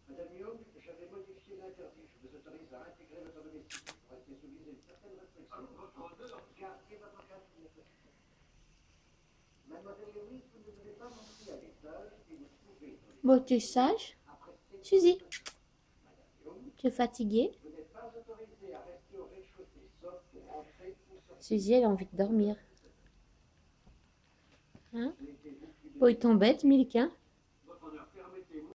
Madame Young, j'avais modifié l'interdit. Je vous autorise à intégrer votre domestique pour rester soumise à une certaine restriction. Gardez votre calme, Mademoiselle Lewis, vous ne devez pas monter à l'étage et vous pouvez. Bon, tu es sage. Suzy, tu es fatiguée? Vous n'êtes pas autorisé à rester au rez-de-chaussée, sauf pour rentrer ou sortir. Suzy, elle a envie de dormir. Hein? Bon, il t'embête, Milk, hein?